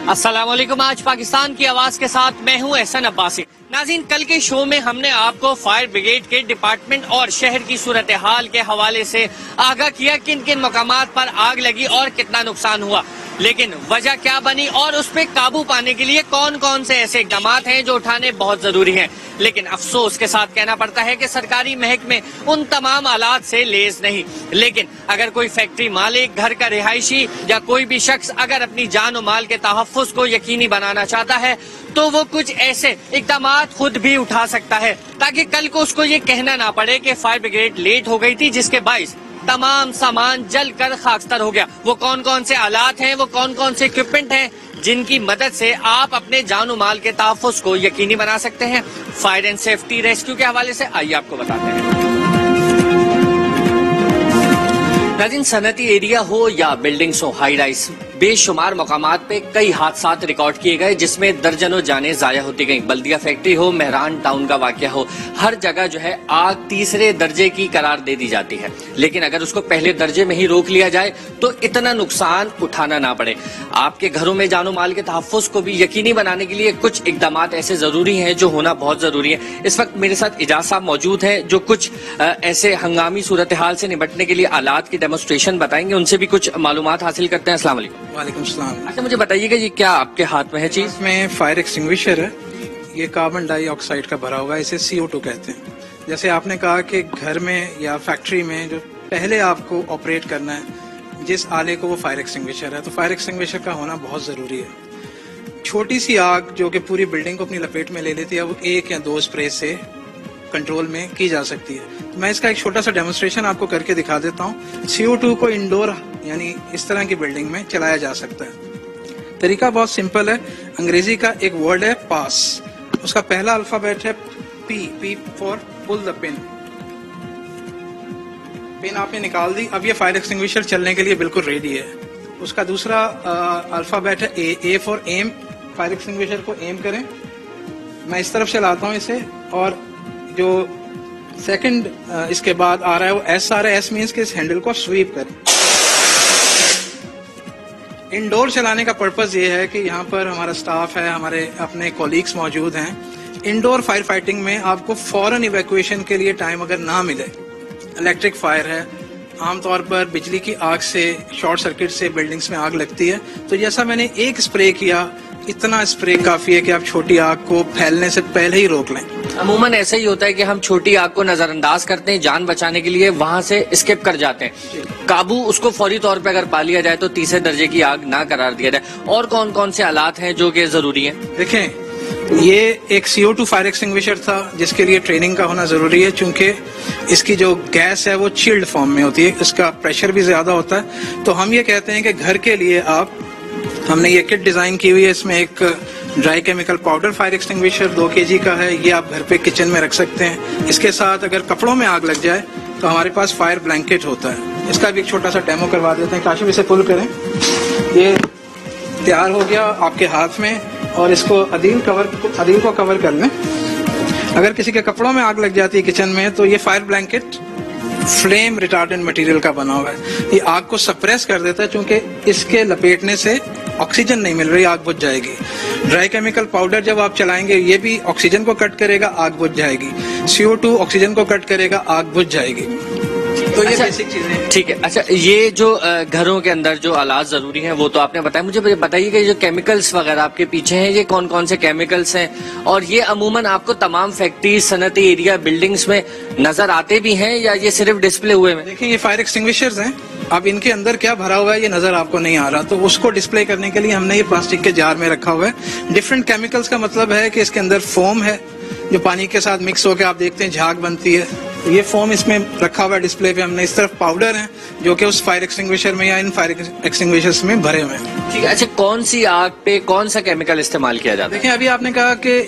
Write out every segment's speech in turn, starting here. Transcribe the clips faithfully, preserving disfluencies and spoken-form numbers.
السلام علیکم. آج پاکستان کی آواز کے ساتھ میں ہوں احسن عباسی. ناظرین, کل کے شو میں ہم نے آپ کو فائر بریگیڈ کے ڈپارٹمنٹ اور شہر کی صورتحال کے حوالے سے آگاہ کیا کن کن مقامات پر آگ لگی اور کتنا نقصان ہوا, لیکن وجہ کیا بنی اور اس پہ قابو پانے کے لیے کون کون سے ایسے اقدامات ہیں جو اٹھانے بہت ضروری ہیں. لیکن افسوس کے ساتھ کہنا پڑتا ہے کہ سرکاری محکمے ان تمام آلات سے لیس نہیں. لیکن اگر کوئی فیکٹری مالک, گھر کا رہائشی یا کوئی بھی شخص اگر اپنی جان و مال کے تحفظ کو یقینی بنانا چاہتا ہے تو وہ کچھ ایسے اقدامات خود بھی اٹھا سکتا ہے تاکہ کل کو اس کو یہ کہنا نہ پڑے کہ فائر بریگیڈ لیٹ ہو گئی تھی جس کے باعث تمام سامان جل کر خاکستر ہو گیا. وہ کون کون سے آلات ہیں, وہ کون کون سے اکوپمنٹ ہیں جن کی مدد سے آپ اپنے جان و مال کے تحفظ کو یقینی بنا سکتے ہیں. فائر اینڈ سیفٹی ریسکیو کے حوالے سے آئیے آپ کو بتاتے ہیں. ناظرین, صنعتی ایریا ہو یا بلڈنگز ہو, ہائی رائز, بے شمار مقامات پہ کئی حادثات ریکارڈ کیے گئے جس میں درجنوں جانیں ضائع ہوتی گئیں. بلدیہ فیکٹری ہو, مہران ٹاؤن کا واقعہ ہو, ہر جگہ جو ہے آگ تیسرے درجے کی قرار دے دی جاتی ہے. لیکن اگر اس کو پہلے درجے میں ہی روک لیا جائے تو اتنا نقصان اٹھانا نہ پڑے. آپ کے گھروں میں جان و مال کے تحفظ کو بھی یقینی بنانے کے لیے کچھ اقدامات ایسے ضروری ہیں جو ہونا بہت ضروری ہے. اس وقت میرے ساتھ اجاز صاحب موجود ہیں جو کچھ ایسے ہنگامی صورتحال سے نمٹنے کے لیے آلات کی ڈیمونسٹریشن بتائیں گے. ان سے بھی کچھ معلومات حاصل کرتے ہیں. السلام علیکم. وعلیکم السلام. اچھا, مجھے بتائیے گا یہ کیا آپ کے ہاتھ میں ہے چیز؟ اس میں فائر ایکسٹنگوشر ہے. یہ کاربن ڈائی آکسائڈ کا بھرا ہوا ہے, اسے سی او ٹو کہتے ہیں. جیسے آپ نے کہا کہ گھر میں یا فیکٹری میں جو پہلے آپ کو آپریٹ کرنا ہے جس آلے کو, وہ فائر ایکسٹنگوشر ہے. تو فائر ایکسٹنگوشر کا ہونا بہت ضروری ہے. چھوٹی سی آگ جو کہ پوری بلڈنگ کو اپنی لپیٹ میں لے لیتی ہے وہ ایک یا دو اسپرے سے کنٹرول میں کی جا سکتی ہے. تو میں اس کا ایک چھوٹا سا ڈیمونسٹریشن آپ کو کر کے دکھا دیتا ہوں. سی او ٹو کو انڈور یعنی اس طرح کی بلڈنگ میں چلایا جا سکتا ہے. طریقہ بہت سمپل ہے. انگریزی کا ایک ورڈ ہے پاس. اس کا پہلا الفابیٹ ہے پی. پی فور پل دا پن. پن آپ نے نکال دی. اب یہ فائر ایکسٹنگوشر چلنے کے لیے بالکل ریڈی ہے. اس کا دوسرا الفابیٹ ہے A. A four M. Fire extinguisher کو ایم کریں. میں اس طرف چلاتا ہوں اسے, اور جو سیکنڈ اس کے بعد آ رہا ہے وہ ایس آ رہا ہے. ایس مینس کہ اس ہینڈل کو سویپ کریں. انڈور چلانے کا پرپز یہ ہے کہ یہاں پر ہمارا سٹاف ہے, ہمارے اپنے کولیگز موجود ہیں. انڈور فائر فائٹنگ میں آپ کو فوراً ایویکویشن کے لیے ٹائم اگر نہ ملے, الیکٹرک فائر ہے, عام طور پر بجلی کی آگ سے, شارٹ سرکٹ سے بلڈنگز میں آگ لگتی ہے. تو جیسا میں نے ایک اسپرے کیا, اتنا اسپرے کافی ہے کہ آپ چھوٹی آگ کو پھیلنے سے پہلے ہی روک لیں. عموماً ایسا ہی ہوتا ہے کہ ہم چھوٹی آگ کو نظر انداز کرتے ہیں, جان بچانے کے لیے وہاں سے اسکپ کر جاتے ہیں. قابو اس کو فوری طور پہ اگر پا لیا جائے تو تیسرے درجے کی آگ نہ قرار دیا جائے. اور کون کون سے آلات ہیں جو کہ ضروری ہیں؟ دیکھیں, یہ ایک C O two fire extinguisher تھا جس کے لیے ٹریننگ کا ہونا ضروری ہے, چونکہ اس کی جو گیس ہے وہ چلڈ فارم میں ہوتی ہے, اس کا پریشر بھی زیادہ ہوتا ہے. تو ہم یہ کہتے ہیں کہ گھر کے لیے آپ, ہم نے یہ کٹ ڈیزائن کی ہوئی ہے. اس میں ایک dry chemical powder fire extinguisher دو کے جی کا ہے, یہ آپ گھر پہ کچن میں رکھ سکتے ہیں. اس کے ساتھ اگر کپڑوں میں آگ لگ جائے تو ہمارے پاس فائر بلینکٹ ہوتا ہے. اس کا بھی ایک چھوٹا سا ڈیمو کروا دیتے ہیں. کاشف اسے پل کریں. یہ تیار ہو گیا آپ کے ہاتھ میں, اور اس کو عدیل کور عدیل کو کور کر لیں. اگر کسی کے کپڑوں میں آگ لگ جاتی ہے کچن میں تو یہ fire blanket flame retardant material کا بنا ہوا ہے. یہ آگ کو سپریس کر دیتا ہے, چونکہ اس کے لپیٹنے سے آکسیجن نہیں مل رہی, آگ بجھ جائے گی. ڈرائی کیمیکل پاؤڈر جب آپ چلائیں گے یہ بھی آکسیجن کو کٹ کرے گا, آگ بجھ جائے گی. سی او ٹو آکسیجن کو کٹ کرے گا, آگ بجھ جائے گی. تو یہ بیسک چیزیں ہیں. ٹھیک ہے. اچھا, یہ جو گھروں کے اندر جو آلات ضروری ہیں وہ تو آپ نے بتایا. مجھے بتائیے کہ جو کیمیکلز وغیرہ آپ کے پیچھے ہیں یہ کون کون سے کیمیکلز ہیں, اور یہ عموماً آپ کو تمام فیکٹری, صنعتی ایریا, بلڈنگز میں نظر آتے بھی ہیں یا یہ صرف ڈسپلے ہوئے ہیں؟ دیکھیں, یہ فائر ایکسٹنگوشرز ہیں. اب ان کے اندر کیا بھرا ہوا ہے یہ نظر آپ کو نہیں آ رہا, تو اس کو ڈسپلے کرنے کے لیے ہم نے یہ پلاسٹک کے جار میں رکھا ہوا ہے. ڈفرینٹ کیمیکلز کا مطلب ہے کہ اس کے اندر فوم ہے جو پانی کے ساتھ مکس ہو کے آپ دیکھتے ہیں جھاگ بنتی ہے. یہ فوم اس میں رکھا ہوا ہے ڈسپلے پہ. ہم نے اس طرف پاؤڈر ہیں جو کہ اس فائر ایکسٹنگوشر میں یا ان فائر ایکسٹنگوشرز میں بھرے ہوئے ہیں. ٹھیک ہے. اچھا, کون سی آگ پہ کون سا کیمیکل استعمال کیا جاتا ہے؟ دیکھیں, ابھی آپ نے کہا کہ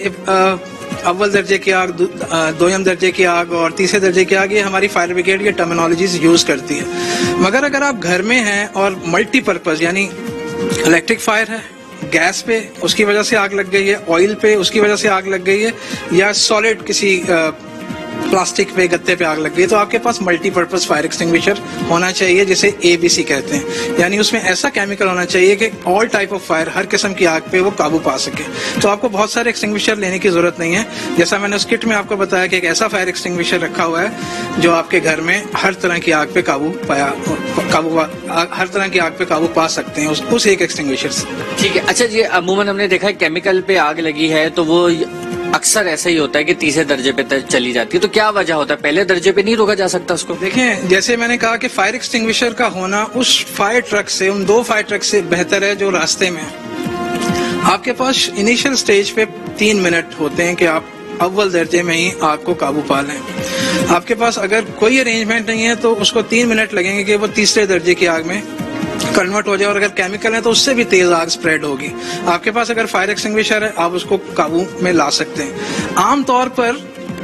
اول درجے کی آگ, دویم درجے کی آگ اور تیسرے درجے کی آگ, یہ ہماری فائر بریگیڈ یہ ٹرمینالوجیز یوز کرتی ہے. مگر اگر آپ گھر میں ہیں اور ملٹی پرپز یعنی الیکٹرک فائر ہے, گیس پہ اس کی وجہ سے آگ لگ گئی ہے, آئل پہ اس کی وجہ سے آگ لگ گئی ہے, یا سالڈ کسی प्लास्टिक पे गत्ते पे आग लग गई, तो आपके पास मल्टीपर्पज फायर एक्सटिंग्विशर होना चाहिए जिसे ए बी सी कहते हैं, यानी उसमें ऐसा केमिकल होना चाहिए कि ऑल टाइप ऑफ फायर, हर किस्म की आग पे वो काबू पा सके। तो आपको बहुत सारे एक्सटिंग्विशर लेने की जरूरत नहीं है, जैसा मैंने उस किट में आपको बताया कि एक ऐसा फायर एक्सटिंग्विशर रखा हुआ है जो आपके घर में हर तरह की आग पे काबू पाया काबू हर तरह की आग पे काबू पा सकते हैं उस, उस एक एक्सटिंग्विशर से। ठीक है। अच्छा जी, अमूमन हमने देखा है केमिकल पे आग लगी है तो वो अक्सर ऐसा ही होता है कि तीसरे दर्जे पे तक चली जाती है, तो क्या वजह होता है, पहले दर्जे पे नहीं रोका जा सकता उसको? देखें, जैसे मैंने कहा कि फायर एक्सटिंग्विशर का होना उस फायर ट्रक से, उन दो फायर ट्रक से बेहतर है जो रास्ते में है। आपके पास इनिशियल स्टेज पे तीन मिनट होते हैं कि आप अव्वल दर्जे में ही आग को काबू पा लें। आपके पास अगर कोई अरेंजमेंट नहीं है तो उसको तीन मिनट लगेंगे कि वो तीसरे दर्जे की आग में कन्वर्ट हो जाए, और अगर केमिकल है तो उससे भी तेज आग स्प्रेड होगी। आपके पास अगर फायर एक्सटिंग्विशर है आप उसको काबू में ला सकते हैं। आमतौर पर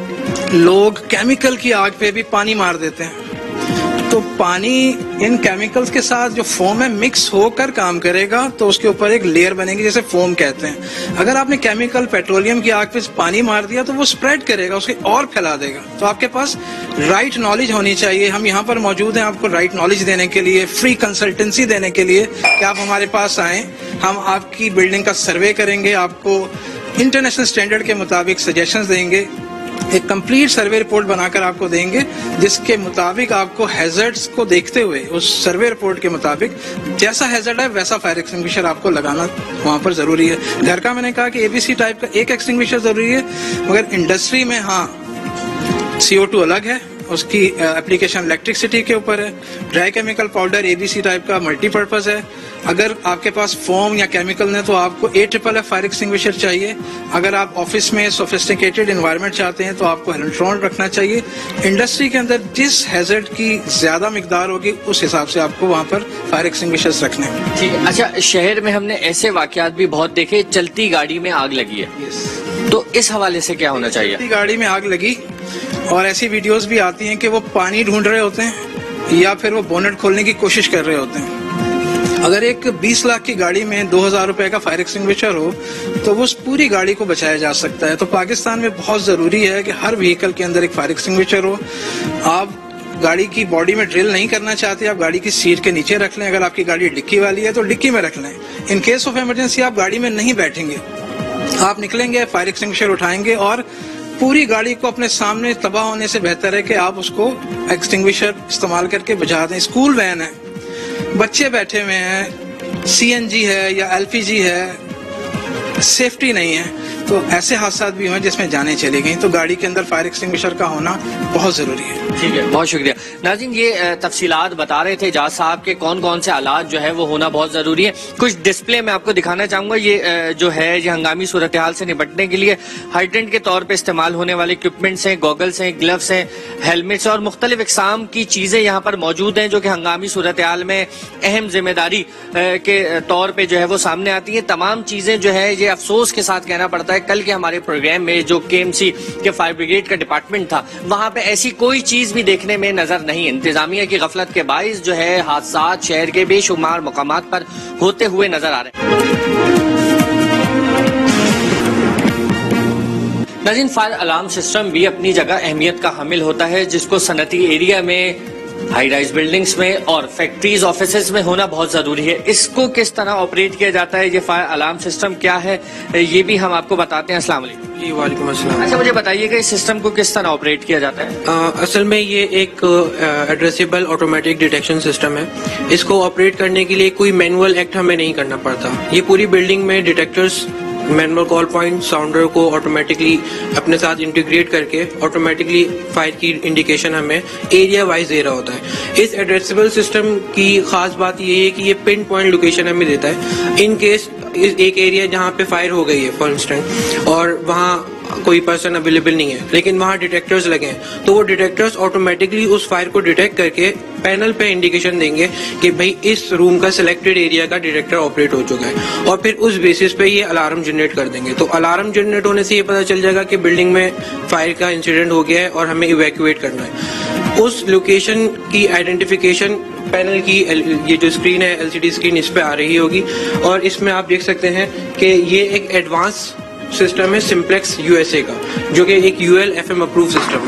लोग केमिकल की आग पे भी पानी मार देते हैं, तो पानी इन केमिकल्स के साथ जो फोम है मिक्स होकर काम करेगा, तो उसके ऊपर एक लेयर बनेगी जिसे फोम कहते हैं। अगर आपने केमिकल पेट्रोलियम की आग पे पानी मार दिया तो वो स्प्रेड करेगा, उसके और फैला देगा। तो आपके पास राइट नॉलेज होनी चाहिए। हम यहाँ पर मौजूद हैं आपको राइट नॉलेज देने के लिए, फ्री कंसल्टेंसी देने के लिए कि आप हमारे पास आएं, हम आपकी बिल्डिंग का सर्वे करेंगे, आपको इंटरनेशनल स्टैंडर्ड के मुताबिक सजेशंस देंगे, एक कंप्लीट सर्वे रिपोर्ट बनाकर आपको देंगे जिसके मुताबिक आपको हैजर्ड्स को देखते हुए उस सर्वे रिपोर्ट के मुताबिक जैसा हैजर्ड है वैसा फायर एक्सटिंग्विशर आपको लगाना वहां पर जरूरी है। घर का मैंने कहा कि एबीसी टाइप का एक एक्सटिंग्विशर जरूरी है, मगर इंडस्ट्री में हाँ सी ओ टू अलग है, उसकी एप्लीकेशन इलेक्ट्रिसिटी के ऊपर है। Dry chemical powder ABC type का मल्टीपर्पज है। अगर आपके पास फोम या केमिकल है तो आपको A triple F fire extinguisher चाहिए। अगर आप ऑफिस में सोफिस्टिकेटेड एनवायरनमेंट चाहते हैं तो आपको हेलोट्रॉन रखना चाहिए। इंडस्ट्री के अंदर जिस हैजर्ड की ज्यादा मिकदार होगी उस हिसाब से आपको वहां पर फायर एक्सटिंग्विशर्स रखने हैं। ठीक है। अच्छा, शहर में हमने ऐसे वाकयात भी बहुत देखे, चलती गाड़ी में आग लगी है, yes. तो इस हवाले से क्या होना चाहिए? चलती गाड़ी में आग लगी और ऐसी वीडियोस भी आती हैं कि वो पानी ढूंढ रहे होते हैं या फिर वो बोनेट खोलने की कोशिश कर रहे होते हैं। अगर एक बीस लाख की गाड़ी में दो हजार रुपए का फायर एक्सटिंग्विशर हो तो वो उस पूरी गाड़ी को बचाया जा सकता है। तो पाकिस्तान में बहुत जरूरी है कि हर व्हीकल के अंदर एक फायर एक्सटिंग्विशर हो। आप गाड़ी की बॉडी में ड्रिल नहीं करना चाहते, आप गाड़ी की सीट के नीचे रख लें। अगर आपकी गाड़ी डिक्की वाली है तो डिक्की में रख लें। इन केस ऑफ इमरजेंसी आप गाड़ी में नहीं बैठेंगे, आप निकलेंगे, फायर एक्सटिंग्विशर उठाएंगे और पूरी गाड़ी को अपने सामने तबाह होने से बेहतर है कि आप उसको एक्सटिंग्विशर इस्तेमाल करके बुझा दें। स्कूल वैन है, बच्चे बैठे हुए हैं, सीएनजी है या एलपीजी है, सेफ्टी नहीं है, तो ऐसे हादसा भी हुए जिसमें जानें चली गई। तो गाड़ी के अंदर फायर एक्सटिंग्विशर का होना बहुत जरूरी है। ठीक है, बहुत शुक्रिया। नाज़रीन, ये तफसीलात बता रहे थे जाज साहब के कौन कौन से आलात जो है वो होना बहुत जरूरी है। कुछ डिस्प्ले में आपको दिखाना चाहूंगा। ये जो है ये हंगामी सूरत हाल से निपटने के लिए हाइड्रेंट के तौर पे इस्तेमाल होने वाले इक्विपमेंट्स हैं, गॉगल्स हैं, ग्लव्स हैं, हेलमेट्स और मुख्तलिफ इकसाम की चीजें यहाँ पर मौजूद हैं जो कि हंगामी सूरत हाल में अहम जिम्मेदारी के तौर पर जो है वो सामने आती है। तमाम चीजें जो है ये अफसोस के साथ कहना पड़ता है, कल के हमारे प्रोग्राम में जो केएमसी के फायर ब्रिगेड का डिपार्टमेंट था वहां पे ऐसी कोई चीज भी देखने में नजर नहीं। इंतजामिया की गफलत के बाइस जो है हादसात शहर के बेशुमार मुकामात पर होते हुए नजर आ रहे हैं। नाज़रीन, फायर अलार्म सिस्टम भी अपनी जगह अहमियत का हामिल होता है जिसको सनती एरिया में, हाई राइज बिल्डिंग्स में और फैक्ट्रीज ऑफिसेज में होना बहुत जरूरी है। इसको किस तरह ऑपरेट किया जाता है, ये फायर अलार्म सिस्टम क्या है, ये भी हम आपको बताते हैं। अस्सलाम वालेकुम। जी वालेकुम अस्सलाम। अच्छा, मुझे बताइएगा इस सिस्टम को किस तरह ऑपरेट किया जाता है? आ, असल में ये एक एड्रेसेबल ऑटोमेटिक डिटेक्शन सिस्टम है। इसको ऑपरेट करने के लिए कोई मैनुअल एक्ट हमें नहीं करना पड़ता। ये पूरी बिल्डिंग में detectors manual call point sounder को ऑटोमेटिकली अपने साथ इंटीग्रेट करके ऑटोमेटिकली फायर की इंडिकेशन हमें एरिया वाइज दे रहा होता है। इस एड्रेसेबल सिस्टम की खास बात ये है कि ये पिन पॉइंट लोकेशन हमें देता है। इन केस एक एरिया जहाँ पे फायर हो गई है फॉर इंस्टेंट और वहाँ कोई पर्सन अवेलेबल नहीं है लेकिन वहाँ डिटेक्टर्स लगे हैं, तो वो डिटेक्टर्स ऑटोमेटिकली उस फायर को डिटेक्ट करके पैनल पे इंडिकेशन देंगे कि भाई इस रूम का सिलेक्टेड एरिया का डिटेक्टर ऑपरेट हो चुका है, और फिर उस बेसिस पे ये अलार्म जनरेट कर देंगे। तो अलार्म जनरेट होने से ये पता चल जाएगा कि बिल्डिंग में फायर का इंसिडेंट हो गया है और हमें इवैक्यूएट करना है। उस लोकेशन की आइडेंटिफिकेशन पैनल की ये जो स्क्रीन है एलसीडी स्क्रीन इस पे आ रही होगी, और इसमें आप देख सकते हैं कि ये एक एडवांस सिस्टम है सिंप्लेक्स यूएसए का, जो कि एक यूएल एफएम अप्रूव सिस्टम है।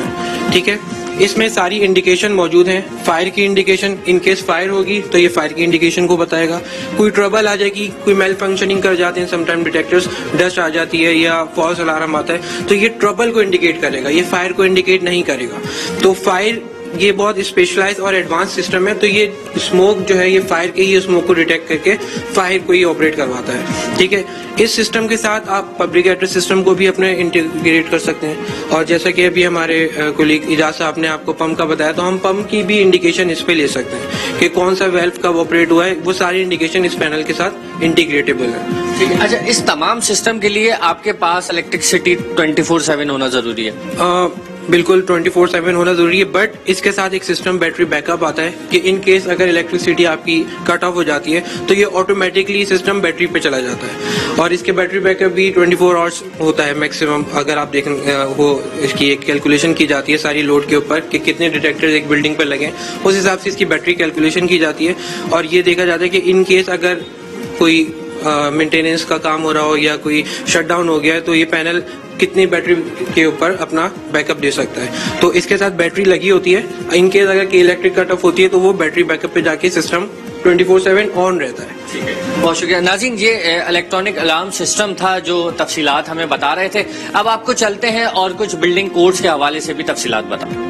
ٹھیک ہے. اس میں ساری انڈیکیشن موجود ہیں. فائر کی انڈیکیشن، ان کیس فائر ہوگی تو یہ فائر کی انڈیکیشن کو بتائے گا. کوئی ٹربل آ جائے گی، کوئی میل فنکشننگ کر جاتے ہیں سم ٹائم ڈیٹیکٹرز، ڈسٹ آ جاتی ہے یا فالس الارم آتا ہے تو یہ ٹربل کو انڈیکیٹ کرے گا، یہ فائر کو انڈیکیٹ نہیں کرے گا. تو فائر یہ بہت اسپیشلائز اور ایڈوانس سسٹم ہے. تو یہ اسموک جو ہے یہ فائر کے ہی اسموک کو ڈیٹیکٹ کر کے فائر کو ہی آپریٹ کرواتا ہے. ٹھیک ہے. اس سسٹم کے ساتھ آپ پبلک ایڈریس سسٹم کو بھی اپنے انٹیگریٹ کر سکتے ہیں. اور جیسا کہ ابھی ہمارے کولیگ اجاز صاحب نے آپ کو پمپ کا بتایا تو ہم پمپ کی بھی انڈیکیشن اس پہ لے سکتے ہیں کہ کون سا ویلو کب آپریٹ ہوا ہے. وہ ساری انڈیکیشن اس پینل کے ساتھ انٹیگریٹیبل ہے. اچھا، اس تمام سسٹم کے لیے آپ کے پاس الیکٹرسٹی ٹوینٹی فور سیون ہونا ضروری ہے؟ بالکل ٹوینٹی فور سیون ہونا ضروری ہے. بٹ اس کے ساتھ ایک سسٹم بیٹری بیک اپ آتا ہے کہ ان کیس اگر الیکٹریسٹی آپ کی کٹ آف ہو جاتی ہے تو یہ آٹومیٹکلی سسٹم بیٹری پہ چلا جاتا ہے. اور اس کے بیٹری بیک اپ بھی ٹوینٹی فور آورس ہوتا ہے میکسیمم. اگر آپ دیکھیں وہ اس کی ایک کیلکولیشن کی جاتی ہے ساری لوڈ کے اوپر کہ کتنے ڈیٹیکٹر ایک بلڈنگ پہ لگیں، اس حساب سے اس کی بیٹری کیلکولیشن کی جاتی ہے. اور یہ دیکھا جاتا ہے کہ ان کیس اگر کوئی مینٹیننس کا کام ہو رہا ہو یا کوئی شٹ ڈاؤن ہو گیا ہے تو یہ پینل کتنی بیٹری کے اوپر اپنا بیک اپ دے سکتا ہے. تو اس کے ساتھ بیٹری لگی ہوتی ہے. ان کیس اگر کی الیکٹرک کٹ آف ہوتی ہے تو وہ بیٹری بیک اپ پہ جا کے system twenty four seven on رہتا ہے. بہت شکریہ ناظرین. یہ الیکٹرانک الارم سسٹم تھا جو تفصیلات ہمیں بتا رہے تھے. اب آپ کو چلتے ہیں اور کچھ بلڈنگ کوڈز کے حوالے سے بھی تفصیلات بتائیں.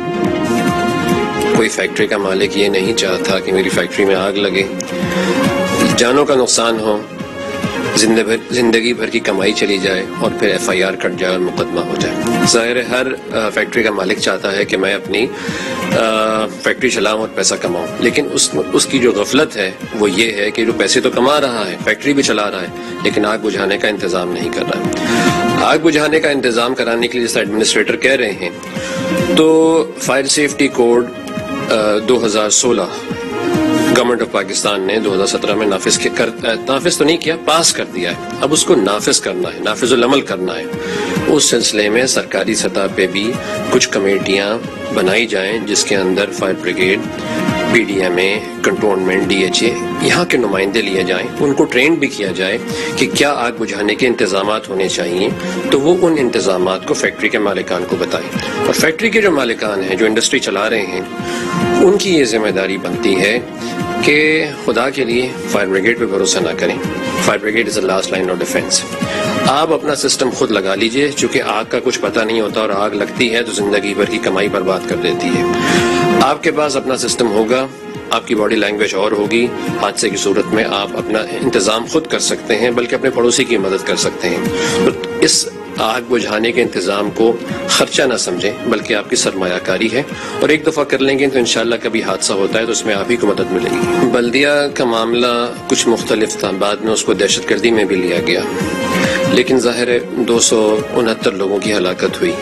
کوئی فیکٹری کا مالک یہ نہیں چاہتا کہ میری فیکٹری میں آگ لگے، جانوں کا نقصان ہو، زندگی بھر کی کمائی چلی جائے اور پھر ایف آئی آر کٹ جائے اور مقدمہ ہو جائے. ظاہر ہے ہر فیکٹری کا مالک چاہتا ہے کہ میں اپنی فیکٹری چلاؤں اور پیسہ کماؤں، لیکن اس اس کی جو غفلت ہے وہ یہ ہے کہ جو پیسے تو کما رہا ہے، فیکٹری بھی چلا رہا ہے، لیکن آگ بجھانے کا انتظام نہیں کر رہا ہے. آگ بجھانے کا انتظام کرانے کے لیے جیسا ایڈمنسٹریٹر کہہ رہے ہیں تو فائر سیفٹی کوڈ دو ہزار سولہ گورنمنٹ آف پاکستان نے دو ہزار سترہ میں نافذ کر نافذ تو نہیں کیا، پاس کر دیا ہے. اب اس کو نافذ کرنا ہے، نافذ العمل کرنا ہے. اس سلسلے میں سرکاری سطح پہ بھی کچھ کمیٹیاں بنائی جائیں جس کے اندر fire brigade, B D M A, cantonment, D H A, یہاں کے نمائندے لیے جائیں، ان کو ٹرین بھی کیا جائے کہ کیا آگ بجھانے کے انتظامات ہونے چاہیے. تو وہ ان انتظامات کو فیکٹری کے مالکان کو بتائیں. اور فیکٹری کے جو مالکان ہیں، جو انڈسٹری چلا رہے ہیں، ان کی یہ ذمہ داری بنتی ہے کہ خدا کے لیے فائر بریگیڈ پہ بھروسہ نہ کریں. Fire brigade is a last line of defence. آپ اپنا سسٹم خود لگا لیجئے، چونکہ آگ کا کچھ پتہ نہیں ہوتا اور آگ لگتی ہے تو زندگی بھر کی کمائی برباد کر دیتی ہے. آپ کے پاس اپنا سسٹم ہوگا، آپ کی باڈی لینگویج اور ہوگی، حادثے کی صورت میں آپ اپنا انتظام خود کر سکتے ہیں، بلکہ اپنے پڑوسی کی مدد کر سکتے ہیں. تو اس آگ بجھانے کے انتظام کو خرچہ نہ سمجھیں بلکہ آپ کی سرمایہ کاری ہے، اور ایک دفعہ کر لیں گے تو انشاءاللہ کبھی حادثہ ہوتا ہے تو اس میں آپ ہی کو مدد ملے گی. بلدیہ کا معاملہ کچھ مختلف تھا، بعد میں اس کو دہشت گردی میں بھی لیا گیا، لیکن ظاہر ہے دو سو انہتر لوگوں کی ہلاکت ہوئی.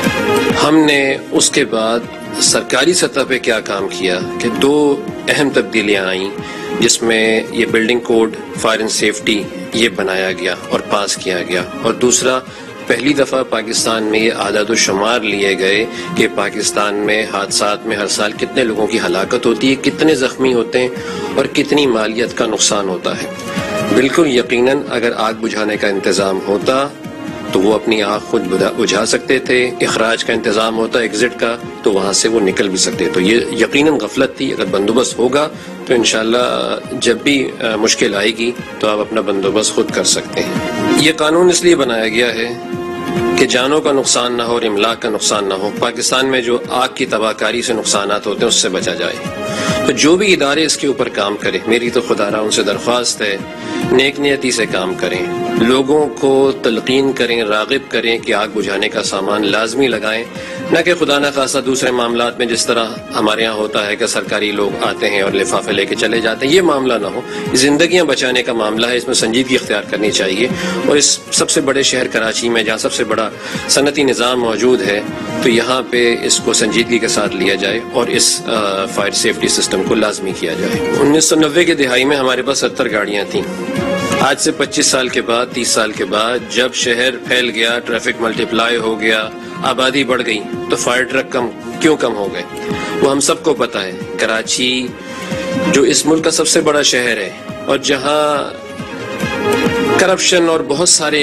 ہم نے اس کے بعد سرکاری سطح پہ کیا کام کیا کہ دو اہم تبدیلیاں آئیں، جس میں یہ building code fire and safety یہ بنایا گیا اور پاس کیا گیا، اور دوسرا پہلی دفعہ پاکستان میں یہ اعداد و شمار لیے گئے کہ پاکستان میں حادثات میں ہر سال کتنے لوگوں کی ہلاکت ہوتی ہے، کتنے زخمی ہوتے ہیں اور کتنی مالیت کا نقصان ہوتا ہے. بالکل یقیناً اگر آگ بجھانے کا انتظام ہوتا تو وہ اپنی آگ خود بجھا سکتے تھے، اخراج کا انتظام ہوتا ایگزٹ کا تو وہاں سے وہ نکل بھی سکتے. تو یہ یقیناً غفلت تھی. اگر بندوبست ہوگا تو انشاءاللہ جب بھی مشکل آئے گی تو آپ اپنا بندوبست خود کر سکتے ہیں. یہ قانون اس لیے بنایا گیا ہے کہ جانوں کا نقصان نہ ہو اور املاک کا نقصان نہ ہو. پاکستان میں جو آگ کی تباہ کاری سے نقصانات ہوتے ہیں اس سے بچا جائے. تو جو بھی ادارے اس کے اوپر کام کریں، میری تو خدا را ان سے درخواست ہے نیک نیتی سے کام کریں، لوگوں کو تلقین کریں، راغب کریں کہ آگ بجھانے کا سامان لازمی لگائیں، نہ کہ خدا نہ خواستہ دوسرے معاملات میں جس طرح ہمارے ہاں ہوتا ہے کہ سرکاری لوگ آتے ہیں اور لفافے لے کے چلے جاتے ہیں. یہ معاملہ نہ ہو. زندگیاں بچانے کا معاملہ ہے، اس میں سنجیدگی اختیار کرنی چاہیے. اور اس سب سے بڑے شہر کراچی میں جہاں سب سے بڑا صنعتی نظام موجود ہے تو یہاں پہ اس کو سنجیدگی کے ساتھ لیا جائے اور اس فائر سیفٹی سسٹم کو لازمی کیا جائے. انیس سو نوے کے دہائی میں ہمارے پاس ستر گاڑیاں تھیں. آج سے پچیس سال کے بعد، تیس سال کے بعد جب شہر پھیل گیا، ٹریفک ملٹی پلائی ہو گیا، آبادی بڑھ گئی تو فائر ٹرک کم کیوں کم ہو گئے وہ ہم سب کو پتہ ہے. کراچی جو اس ملک کا سب سے بڑا شہر ہے اور جہاں کرپشن اور بہت سارے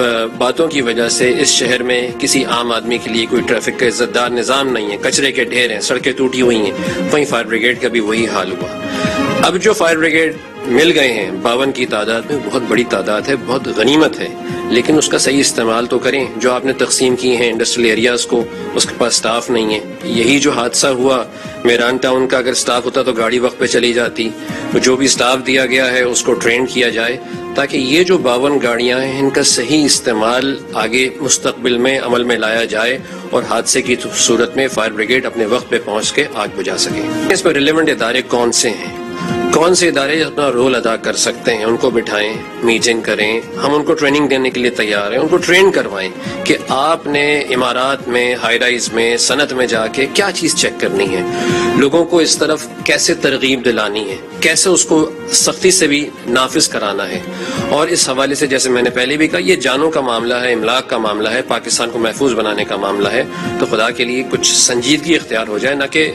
باتوں کی وجہ سے اس شہر میں کسی عام آدمی کے لیے کوئی ٹریفک کا عزت دار نظام نہیں ہے. کچرے کے ڈھیر ہیں, سڑکیں ٹوٹی ہوئی ہیں. وہیں فائر بریگیڈ کا بھی وہی حال ہوا. اب جو فائر بریگیڈ مل گئے ہیں باون کی تعداد میں, بہت بڑی تعداد ہے, بہت غنیمت ہے, لیکن اس کا صحیح استعمال تو کریں. جو آپ نے تقسیم کی ہیں انڈسٹریل ایریاز کو, اس کے پاس سٹاف نہیں ہے. یہی جو حادثہ ہوا میران ٹاؤن کا, اگر سٹاف ہوتا تو گاڑی وقت پہ چلی جاتی. جو بھی سٹاف دیا گیا ہے اس کو ٹرین کیا جائے تاکہ یہ جو باون گاڑیاں ہیں ان کا صحیح استعمال آگے مستقبل میں عمل میں لایا جائے اور حادثے کی صورت میں فائر بریگیڈ اپنے وقت پہ پہنچ کے آگ بجھا سکے. اس پر ریلیونٹ ادارے کون سے ہیں, کون سے ادارے اپنا رول ادا کر سکتے ہیں, ان کو بٹھائیں, میٹنگ کریں. ہم ان کو ٹریننگ دینے کے لیے تیار ہیں. ان کو ٹرین کروائیں کہ آپ نے عمارات میں, ہائی رائز میں, صنعت میں جا کے کیا چیز چیک کرنی ہے, لوگوں کو اس طرف کیسے ترغیب دلانی ہے, کیسے اس کو سختی سے بھی نافذ کرانا ہے. اور اس حوالے سے جیسے میں نے پہلے بھی کہا, یہ جانوں کا معاملہ ہے, املاک کا معاملہ ہے, پاکستان کو محفوظ بنانے کا معاملہ ہے. تو خدا کے لیے کچھ سنجیدگی اختیار ہو جائے, نہ کہ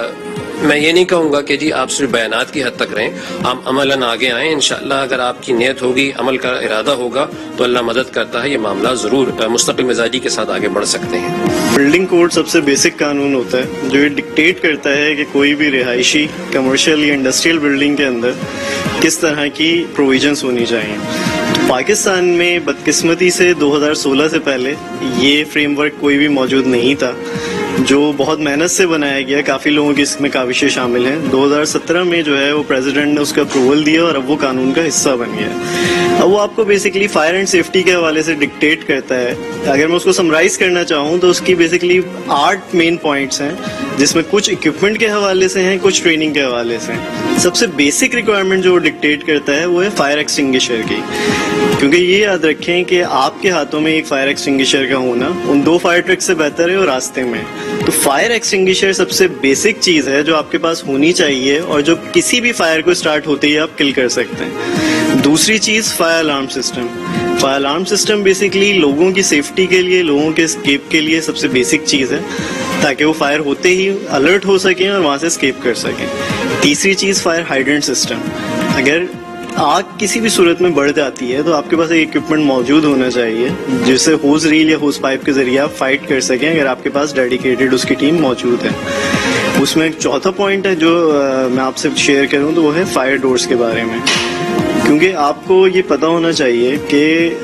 میں یہ نہیں کہوں گا کہ جی آپ صرف بیانات کی حد تک رہیں, آپ عملاً آگے آئیں. انشاءاللہ اگر آپ کی نیت ہوگی, عمل کا ارادہ ہوگا تو اللہ مدد کرتا ہے. یہ معاملہ ضرور مستقل مزاجی کے ساتھ آگے بڑھ سکتے ہیں. بلڈنگ کوڈ سب سے بیسک قانون ہوتا ہے جو یہ ڈکٹیٹ کرتا ہے کہ کوئی بھی رہائشی, کمرشل یا انڈسٹریل بلڈنگ کے اندر کس طرح کی پروویژنس ہونی چاہیے. پاکستان میں بدقسمتی سے دو ہزار سولہ سے پہلے یہ فریم ورک کوئی بھی موجود نہیں تھا, جو بہت محنت سے بنایا گیا. کافی لوگوں کی اس میں کاوشیں شامل ہیں. دو ہزار سترہ میں جو ہے وہ پریزیڈنٹ نے اس کا اپروول دیا اور اب وہ قانون کا حصہ بن گیا. اب وہ آپ کو بیسکلی فائر اینڈ سیفٹی کے حوالے سے ڈکٹیٹ کرتا ہے. اگر میں اس کو سمرائز کرنا چاہوں تو اس کی بیسکلی آٹھ مین پوائنٹس ہیں, جس میں کچھ اکوپمنٹ کے حوالے سے ہیں, کچھ ٹریننگ کے حوالے سے ہیں. سب سے بیسک ریکوائرمنٹ جو وہ ڈکٹیٹ کرتا ہے وہ ہے فائر ایکسٹنگشر کی. کیونکہ یہ یاد رکھیں کہ آپ کے ہاتھوں میں ایک فائر ایکسٹنگشر کا ہونا ان دو فائر ٹرک سے بہتر ہے اور راستے میں. تو فائر ایکسٹنگشر سب سے بیسک چیز ہے جو آپ کے پاس ہونی چاہیے اور جو کسی بھی فائر کو اسٹارٹ ہوتے ہی آپ کل کر سکتے ہیں. دوسری چیز fire alarm system. Fire alarm system basically لوگوں کی سیفٹی کے لیے, لوگوں کے اسکیپ کے لیے سب سے بیسک چیز ہے تاکہ وہ فائر ہوتے ہی الرٹ ہو سکیں اور وہاں سے اسکیپ کر سکیں. تیسری چیز فائر ہائیڈرنٹ سسٹم. اگر آگ کسی بھی صورت میں بڑھ جاتی ہے تو آپ کے پاس ایک اکوپمنٹ موجود ہونا چاہیے جس سے ہوز ریل یا ہوز پائپ کے ذریعے آپ فائٹ کر سکیں اگر آپ کے پاس ڈیڈیکیٹڈ اس کی ٹیم موجود ہے. اس میں ایک چوتھا پوائنٹ ہے جو میں آپ سے شیئر کروں تو وہ ہے فائر ڈورز کے بارے میں. کیونکہ آپ کو یہ پتہ ہونا چاہیے کہ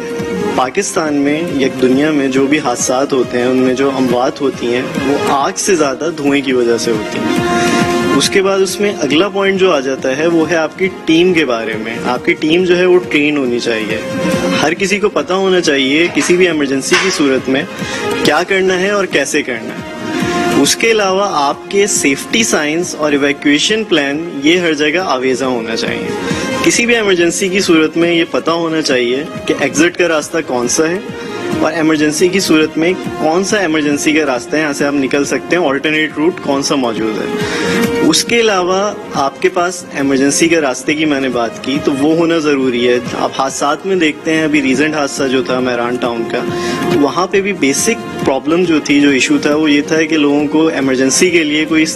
پاکستان میں یا دنیا میں جو بھی حادثات ہوتے ہیں ان میں جو اموات ہوتی ہیں وہ آگ سے زیادہ دھوئیں کی وجہ سے ہوتی ہیں. اس کے بعد اس میں اگلا پوائنٹ جو آ جاتا ہے وہ ہے آپ کی ٹیم کے بارے میں. آپ کی ٹیم جو ہے وہ ٹرین ہونی چاہیے. ہر کسی کو پتہ ہونا چاہیے کسی بھی ایمرجنسی کی صورت میں کیا کرنا ہے اور کیسے کرنا ہے. اس کے علاوہ آپ کے سیفٹی سائنس اور ایویکویشن پلان یہ ہر جگہ آویزہ ہونا چاہیے. کسی بھی ایمرجنسی کی صورت میں یہ پتہ ہونا چاہیے کہ ایگزٹ کا راستہ کون سا ہے اور ایمرجنسی کی صورت میں کون سا ایمرجنسی کا راستہ ہے یہاں سے آپ نکل سکتے ہیں, آلٹرنیٹ روٹ کون سا موجود ہے. اس کے علاوہ آپ کے پاس ایمرجنسی کے راستے کی میں نے بات کی تو وہ ہونا ضروری ہے. آپ حادثات میں دیکھتے ہیں, ابھی ریسنٹ حادثہ جو تھا میران ٹاؤن کا, تو وہاں پہ بھی بیسک پرابلم جو تھی, جو ایشو تھا وہ یہ تھا کہ لوگوں کو ایمرجنسی کے لیے کوئی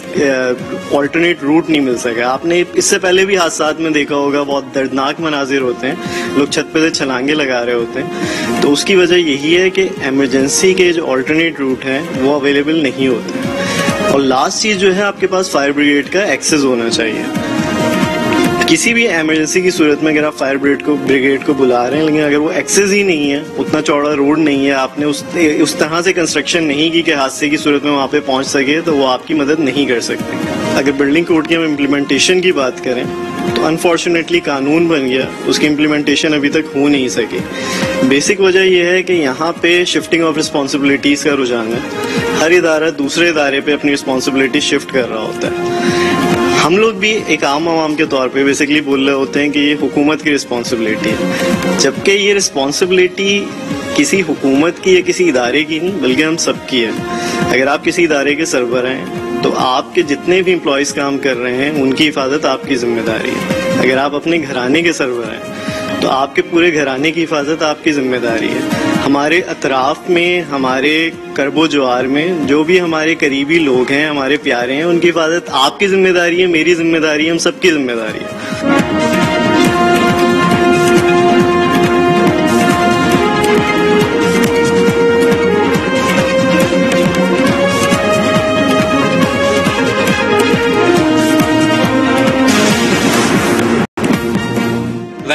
آلٹرنیٹ روٹ نہیں مل سکا. آپ نے اس سے پہلے بھی حادثات میں دیکھا ہوگا بہت دردناک مناظر ہوتے ہیں, لوگ چھت پہ سے چھلانگے لگا رہے ہوتے ہیں. تو اس کی وجہ یہی ہے کہ ایمرجنسی کے جو آلٹرنیٹ روٹ ہیں وہ اویلیبل نہیں ہوتے. اور لاسٹ چیز جو ہے آپ کے پاس فائر بریگیڈ کا ایکسس ہونا چاہیے. کسی بھی ایمرجنسی کی صورت میں اگر آپ فائر بریگیڈ کو بریگیڈ کو بلا رہے ہیں لیکن اگر وہ ایکسس ہی نہیں ہے, اتنا چوڑا روڈ نہیں ہے, آپ نے اس اس طرح سے کنسٹرکشن نہیں کی کہ حادثے کی صورت میں وہاں پہ پہنچ سکے, تو وہ آپ کی مدد نہیں کر سکتے. اگر بلڈنگ کوڈ کی ہم امپلیمنٹیشن کی بات کریں تو انفارچونیٹلی قانون بن گیا, اس کی امپلیمنٹیشن ابھی تک ہو نہیں سکی. بیسک وجہ یہ ہے کہ یہاں پہ شفٹنگ آف رسپانسبلٹیز کا رجحان ہے. ہر ادارہ دوسرے ادارے پہ اپنی رسپانسبلٹی شفٹ کر رہا ہوتا ہے. ہم لوگ بھی ایک عام عوام کے طور پہ بیسکلی بول رہے ہوتے ہیں کہ یہ حکومت کی رسپانسبلٹی ہے, جبکہ یہ رسپانسبلٹی کسی حکومت کی یا کسی ادارے کی نہیں بلکہ ہم سب کی ہے. اگر آپ کسی ادارے کے سربراہ ہیں تو آپ کے جتنے بھی امپلائیز کام کر رہے ہیں ان کی حفاظت آپ کی ذمہ داری ہے. اگر آپ اپنے گھرانے کے سربراہ ہیں تو آپ کے پورے گھرانے کی حفاظت آپ کی ذمہ داری ہے. ہمارے اطراف میں, ہمارے کرب و جوار میں جو بھی ہمارے قریبی لوگ ہیں, ہمارے پیارے ہیں, ان کی حفاظت آپ کی ذمہ داری ہے, میری ذمہ داری ہے, ہم سب کی ذمہ داری ہے.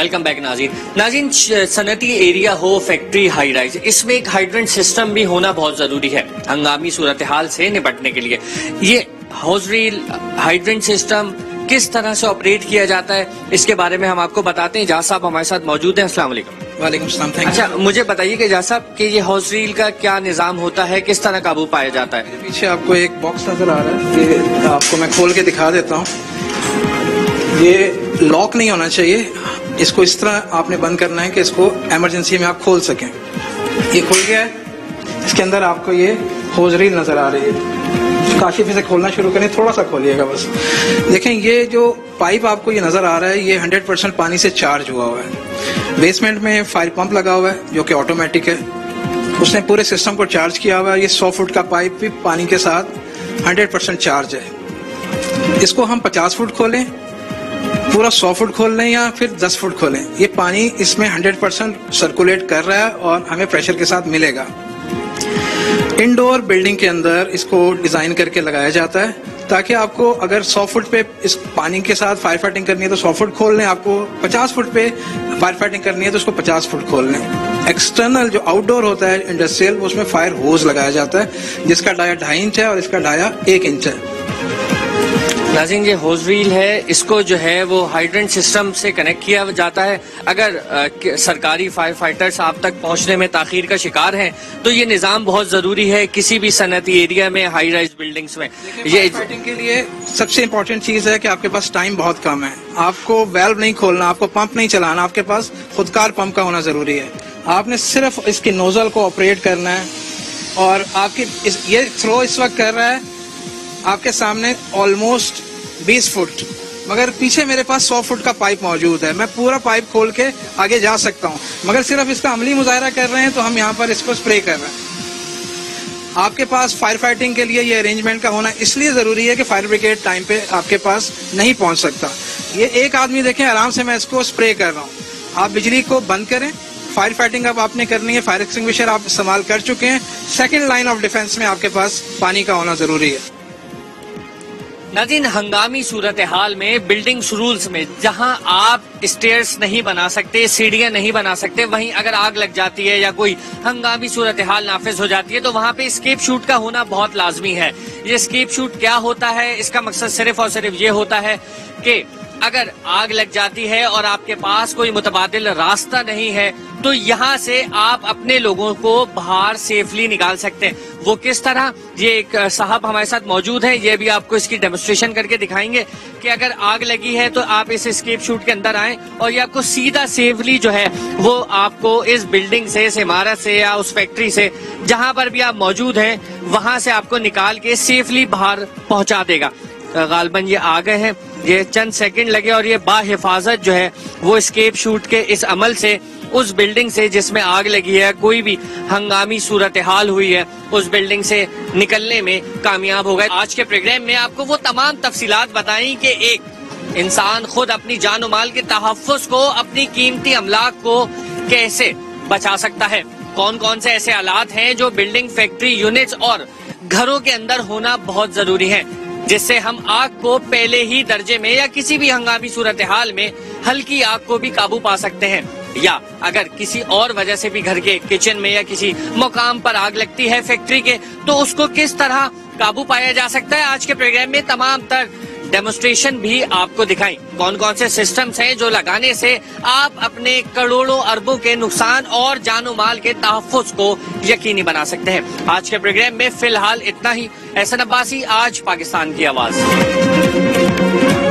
ویلکم بیک ناظرین ناظرین صنعتی ایریا ہو, فیکٹری, ہائی رائز, اس میں ایک ہائیڈرنٹ سسٹم بھی ہونا بہت ضروری ہے ہنگامی صورتحال سے نپٹنے کے لیے. یہ ہاؤس ریل ہائیڈرنٹ سسٹم کس طرح سے آپریٹ کیا جاتا ہے اس کے بارے میں ہم آپ کو بتاتے ہیں. جہاز صاحب ہمارے ساتھ موجود ہیں. السلام علیکم. وعلیکم السلام. اچھا مجھے بتائیے کہ جہاز صاحب کہ یہ ہاؤس ریل کا کیا نظام ہوتا ہے, کس طرح قابو پایا جاتا ہے؟ پیچھے آپ کو ایک باکس نظر آ رہا ہے, یہ آپ کو میں کھول کے دکھا دیتا ہوں. یہ لاک نہیں ہونا چاہیے, اس کو اس طرح آپ نے بند کرنا ہے کہ اس کو ایمرجنسی میں آپ کھول سکیں. یہ کھل گیا ہے, اس کے اندر آپ کو یہ ہاؤس ریل نظر آ رہی ہے. کاشف سے کھولنا شروع کریں, تھوڑا سا کھولیے گا بس. دیکھیں یہ جو پائپ آپ کو یہ نظر آ رہا ہے یہ ہنڈریڈ پرسینٹ پانی سے چارج ہوا ہوا ہے. بیسمنٹ میں فائر پمپ لگا ہوا ہے جو کہ آٹومیٹک ہے, اس نے پورے سسٹم کو چارج کیا ہوا ہے. یہ سو فٹ کا پائپ بھی پانی کے ساتھ ہنڈریڈ پرسینٹ چارج ہے. اس کو ہم پچاس فٹ کھولیں, پورا سو فٹ کھول لیں یا پھر دس فٹ کھولیں, یہ پانی اس میں ہنڈریڈ پرسینٹ سرکولیٹ کر رہا ہے اور ہمیں پریشر کے ساتھ ملے گا. انڈور بلڈنگ کے اندر اس کو ڈیزائن کر کے لگایا جاتا ہے تاکہ آپ کو اگر سو فٹ پہ اس پانی کے ساتھ فائر فائٹنگ کرنی ہے تو سو فٹ کھول لیں, آپ کو پچاس فٹ پہ فائر فائٹنگ کرنی ہے تو اس کو پچاس فٹ کھول لیں. ایکسٹرنل جو آؤٹ ڈور ہوتا ہے انڈسٹریل, اس میں فائر ہوز لگایا جاتا ہے جس کا ڈایا ڈھائی انچ ہے اور اس کا ڈایا ایک انچ ہے. ناظرین یہ ہاؤس ریل ہے, اس کو جو ہے وہ ہائیڈرنٹ سسٹم سے کنیکٹ کیا جاتا ہے. اگر سرکاری فائر فائٹرز آپ تک پہنچنے میں تاخیر کا شکار ہیں تو یہ نظام بہت ضروری ہے کسی بھی صنعتی ایریا میں, ہائی رائز بلڈنگز میں. یہ فائٹنگ کے لیے سب سے امپورٹنٹ چیز ہے کہ آپ کے پاس ٹائم بہت کم ہے. آپ کو ویلو نہیں کھولنا, آپ کو پمپ نہیں چلانا, آپ کے پاس خودکار پمپ کا ہونا ضروری ہے. آپ نے صرف اس کی نوزل کو آپریٹ کرنا ہے اور آپ کی یہ تھرو اس وقت کر رہا ہے آپ کے سامنے آلموسٹ بیس فٹ, مگر پیچھے میرے پاس سو فٹ کا پائپ موجود ہے. میں پورا پائپ کھول کے آگے جا سکتا ہوں, مگر صرف اس کا عملی مظاہرہ کر رہے ہیں تو ہم یہاں پر اس کو اسپرے کر رہے ہیں. آپ کے پاس فائر فائٹنگ کے لیے یہ ارینجمنٹ کا ہونا اس لیے ضروری ہے کہ فائر بریگیڈ ٹائم پہ آپ کے پاس نہیں پہنچ سکتا. یہ ایک آدمی دیکھیں آرام سے میں اس کو اسپرے کر رہا ہوں. آپ بجلی کو بند کریں, فائر فائٹنگ اب آپ نے کرنی ہے, فائر ایکسٹنگوشر آپ استعمال کر چکے ہیں, سیکنڈ لائن آف ڈیفنس میں آپ کے پاس پانی کا ہونا ضروری ہے. ناظرین ہنگامی صورتحال میں بلڈنگ رولز میں جہاں آپ اسٹیئرز نہیں بنا سکتے, سیڑھیاں نہیں بنا سکتے, وہیں اگر آگ لگ جاتی ہے یا کوئی ہنگامی صورتحال نافذ ہو جاتی ہے تو وہاں پہ اسکیپ شوٹ کا ہونا بہت لازمی ہے. یہ اسکیپ شوٹ کیا ہوتا ہے, اس کا مقصد صرف اور صرف یہ ہوتا ہے کہ اگر آگ لگ جاتی ہے اور آپ کے پاس کوئی متبادل راستہ نہیں ہے تو یہاں سے آپ اپنے لوگوں کو باہر سیفلی نکال سکتے ہیں. وہ کس طرح, یہ ایک صاحب ہمارے ساتھ موجود ہیں, یہ بھی آپ کو اس کی ڈیمونسٹریشن کر کے دکھائیں گے کہ اگر آگ لگی ہے تو آپ اس اسکیپ شوٹ کے اندر آئیں اور یہ آپ کو سیدھا سیفلی جو ہے وہ آپ کو اس بلڈنگ سے, اس عمارت سے یا اس فیکٹری سے جہاں پر بھی آپ موجود ہیں وہاں سے آپ کو نکال کے سیفلی باہر پہنچا دے گا. غالباً یہ آ گئے ہیں, یہ چند سیکنڈ لگے اور یہ با حفاظت جو ہے وہ اسکیپ شوٹ کے اس عمل سے اس بلڈنگ سے جس میں آگ لگی ہے, کوئی بھی ہنگامی صورتحال ہوئی ہے, اس بلڈنگ سے نکلنے میں کامیاب ہو گئے. آج کے پروگرام میں آپ کو وہ تمام تفصیلات بتائیں کہ ایک انسان خود اپنی جان و مال کے تحفظ کو, اپنی قیمتی املاک کو کیسے بچا سکتا ہے, کون کون سے ایسے آلات ہیں جو بلڈنگ, فیکٹری, یونٹس اور گھروں کے اندر ہونا بہت ضروری ہے جس سے ہم آگ کو پہلے ہی درجے میں یا کسی بھی ہنگامی صورتحال میں ہلکی آگ کو بھی قابو پا سکتے ہیں, یا اگر کسی اور وجہ سے بھی گھر کے کچن میں یا کسی مقام پر آگ لگتی ہے فیکٹری کے تو اس کو کس طرح قابو پایا جا سکتا ہے. آج کے پروگرام میں تمام تر ڈیمونسٹریشن بھی آپ کو دکھائیں کون کون سے سسٹمز ہیں جو لگانے سے آپ اپنے کروڑوں اربوں کے نقصان اور جان و مال کے تحفظ کو یقینی بنا سکتے ہیں. آج کے پروگرام میں فی الحال اتنا ہی. احسن عباسی, آج پاکستان کی آواز.